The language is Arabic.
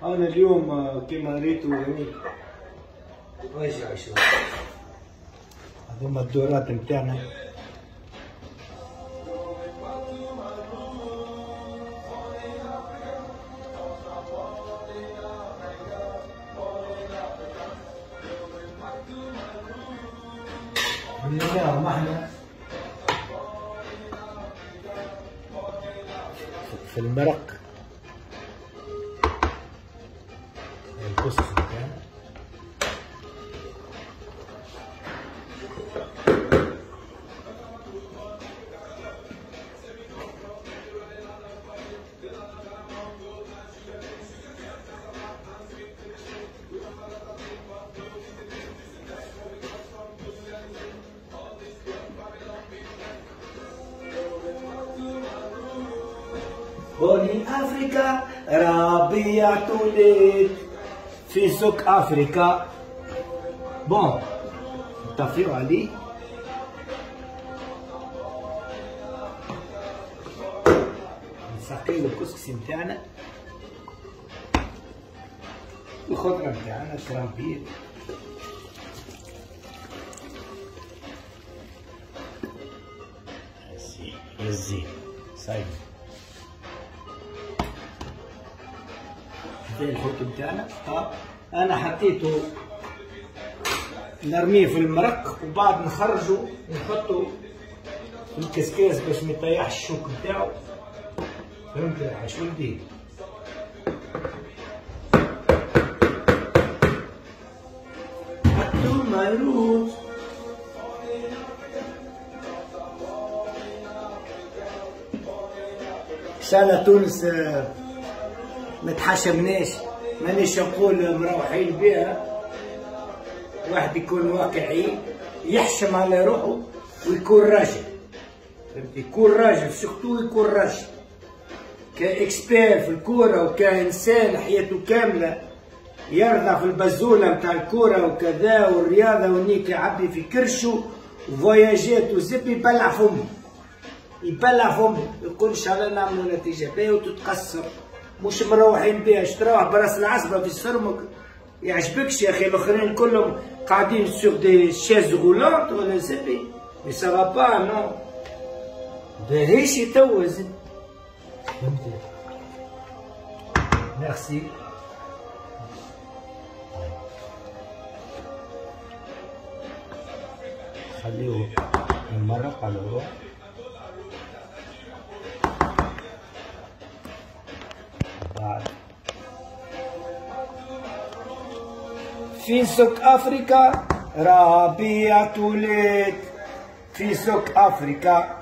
أنا اليوم كما ريتوا هني رجع شوي. هذوما الدورات نتاعنا. عملناهم احنا في المرق الكسكس بتاعنا. بوني افريكا ربيع تولد في سوق افريكا. بون نطفيو عليه. نسقيو الكسكس نتاعنا الخضرة نتاعنا كرامبير. الزين صايب زي الحوت نتاعنا. انا حطيته نرميه في المرق وبعد نخرجه نحطه في الكسكاس باش ما يطيحش الشوك نتاعو. فهمت يا حاج ولدي؟ حطو مروج سنة تونس ما تحشمناش، مانيش نقول مروحين بها. واحد يكون واقعي يحشم على روحه ويكون راجل، فهمت؟ يكون راجل سورتو، يكون راجل كاكسبير في الكورة وكإنسان حياته كاملة يرضى في البزولة متاع الكورة وكذا والرياضة ونيك يعبي في كرشه وفواياجات وزب يبلع فمه، يبلع فمه يقول ان شاء الله نعملوا نتيجة باهية وتتقصر. مش مروحين بها، تروح براس العصبة في السرمك يعجبكش يا اخي. الاخرين كلهم قاعدين سوغ دي شاز غولونت ولا زبي مي سافا با نو باهيش يتوز. فهمتي؟ ميرسي. خليه يمرق على الروح. في سوق افريكا ربيع تولد في سوق افريكا.